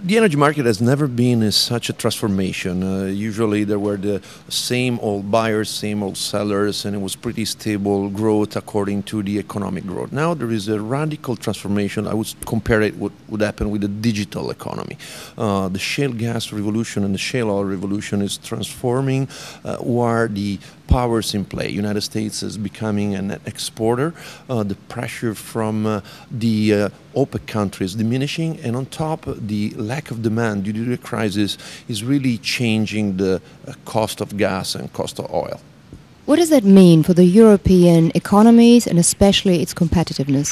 The energy market has never been in such a transformation. Usually there were the same old buyers, same old sellers, and it was pretty stable growth according to the economic growth. Now there is a radical transformation. I would compare it what would happen with the digital economy. The shale gas revolution and the shale oil revolution is transforming where the powers in play. United States is becoming a net exporter. The pressure from the OPEC countries diminishing, and on top, the lack of demand due to the crisis is really changing the cost of gas and cost of oil. What does that mean for the European economies and especially its competitiveness?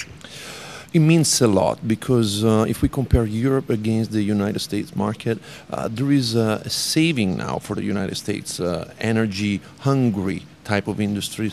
It means a lot because if we compare Europe against the United States market, there is a saving now for the United States energy hungry type of industries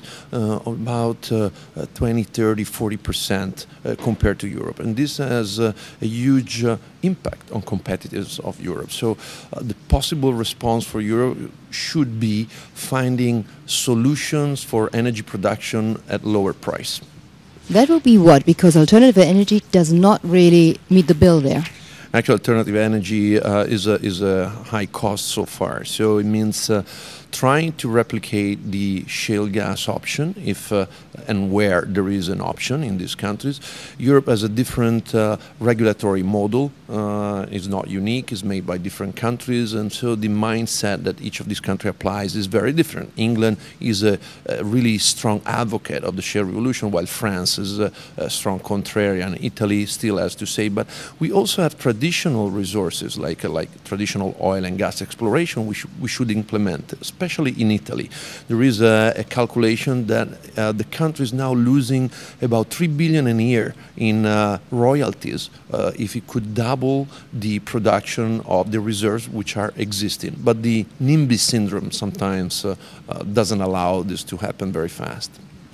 about 20, 30, 40% compared to Europe. And this has a huge impact on competitiveness of Europe. So the possible response for Europe should be finding solutions for energy production at lower price. That will be what? Because alternative energy does not really meet the bill there. Actually, alternative energy is a high cost so far. So it means trying to replicate the shale gas option if and where there is an option in these countries. Europe has a different regulatory model. It's not unique. It's made by different countries. And so the mindset that each of these countries applies is very different. England is a really strong advocate of the shale revolution, while France is a strong contrarian. Italy still has to say. But we also have traditional resources like traditional oil and gas exploration we should implement, especially in Italy. There is a calculation that the country is now losing about 3 billion a year in royalties if it could double the production of the reserves which are existing. But the NIMBY syndrome sometimes doesn't allow this to happen very fast.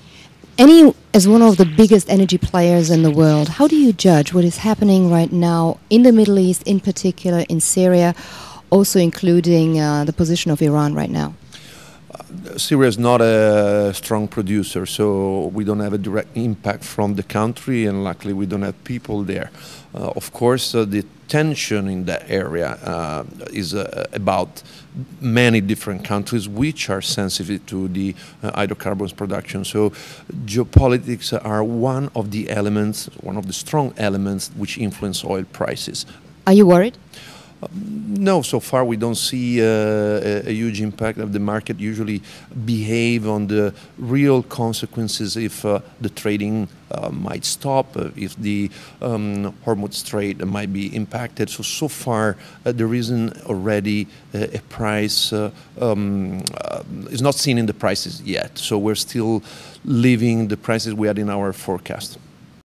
Eni, as one of the biggest energy players in the world, how do you judge what is happening right now in the Middle East, in particular in Syria, also including the position of Iran right now? Syria is not a strong producer, so we don't have a direct impact from the country, and luckily we don't have people there. Of course, the tension in that area is about many different countries which are sensitive to the hydrocarbons production. So geopolitics are one of the elements, one of the strong elements which influence oil prices. Are you worried? No, so far we don't see a huge impact of the market. Usually behave on the real consequences if the trading might stop, if the Hormuz Strait might be impacted. So far there isn't already a price, is not seen in the prices yet. So we're still leaving the prices we had in our forecast.